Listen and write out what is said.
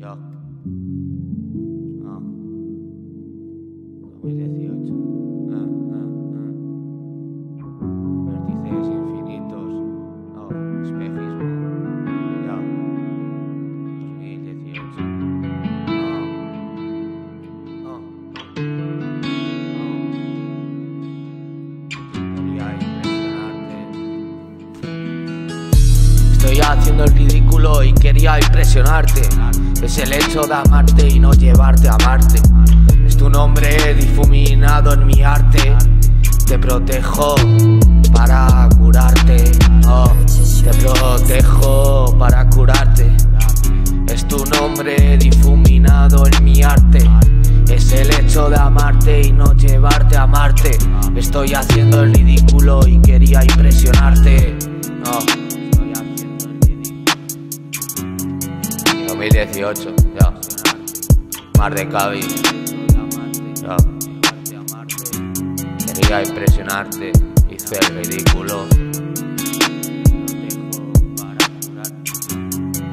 Yo. 2018. Vértices infinitos. No, espejismo. Yo. 2018. Quería impresionarte. Estoy haciendo el ridículo y quería impresionarte. Es el hecho de amarte y no llevarte a Marte. Es tu nombre difuminado en mi arte. Te protejo para curarte. Oh, te protejo para curarte. Es tu nombre difuminado en mi arte. Es el hecho de amarte y no llevarte a Marte. Estoy haciendo el ridículo y quería impresionarte. No, estoy haciendo el ridículo. 2018, ya. Mar de Cádiz, ya. Quería impresionarte, hice el ridículo. Te protejo para curarte.